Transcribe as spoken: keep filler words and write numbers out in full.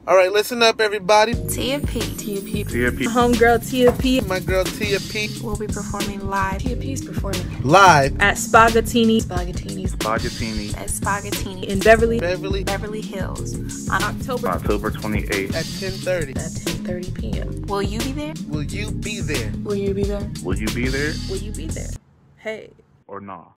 All right, listen up, everybody. Tia P. Tia P. Tia P. Homegirl Tia P. My girl Tia P. will be performing live. Tia P's performing Live at Spaghettini. Spaghettini. Spaghettini. At Spaghettini. In Beverly. Beverly Beverly Hills. On October. October twenty-eighth. at ten thirty. At ten thirty p m Will you be there? Will you be there? Will you be there? Will you be there Will you be there? Hey. or nah?